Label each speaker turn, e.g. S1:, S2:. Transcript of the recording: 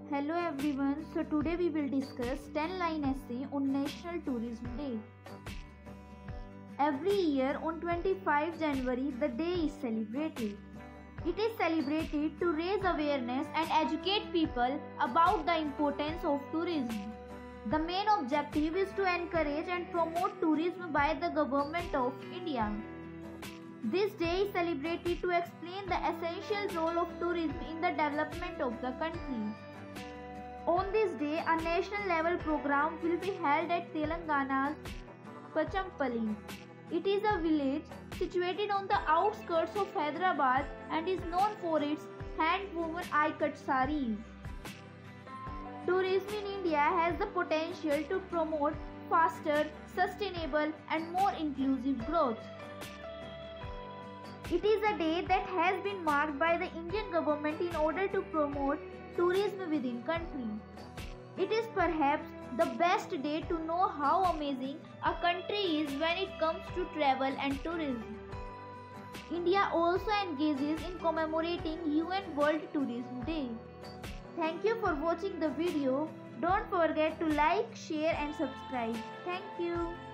S1: Hello everyone, so today we will discuss 10-line essay on National Tourism Day. Every year on 25 January the day is celebrated. It is celebrated to raise awareness and educate people about the importance of tourism. The main objective is to encourage and promote tourism by the Government of India. This day is celebrated to explain the essential role of tourism in the development of the country. On this day, a national level program will be held at Telangana's Pachampally. It is a village situated on the outskirts of Hyderabad and is known for its hand-woven ikat sarees. Tourism in India has the potential to promote faster, sustainable and more inclusive growth. It is a day that has been marked by the Indian government in order to promote tourism within country. It is perhaps the best day to know how amazing a country is when it comes to travel and tourism. India also engages in commemorating UN World Tourism Day. Thank you for watching the video. Don't forget to like, share and subscribe. Thank you.